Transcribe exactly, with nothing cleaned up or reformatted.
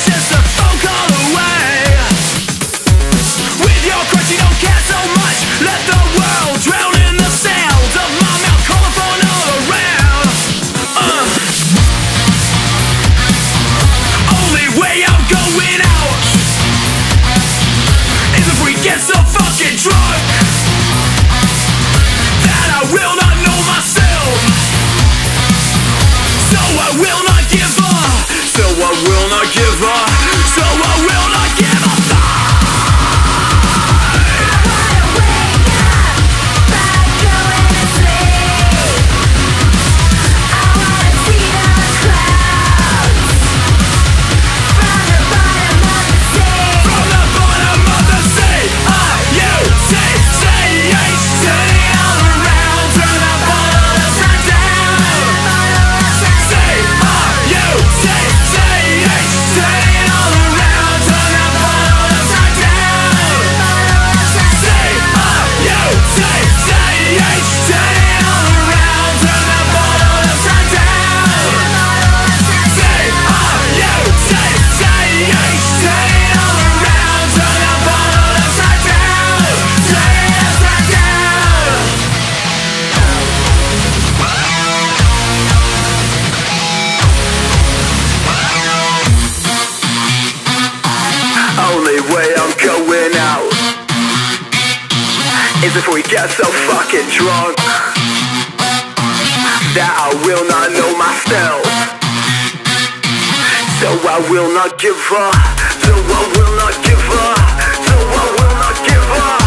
just a phone call away. With your crutch you don't care so much. Let the world drown in the sound of my mouth calling for another round. uh. Only way I'm going out is if we get so fucking drunk that I will not know myself. So I will not give up. So I will not give up. So I will not give up. Only way I'm going out is if we get so fucking drunk that I will not know myself. So I will not give up. So I will not give up. So I will not give up.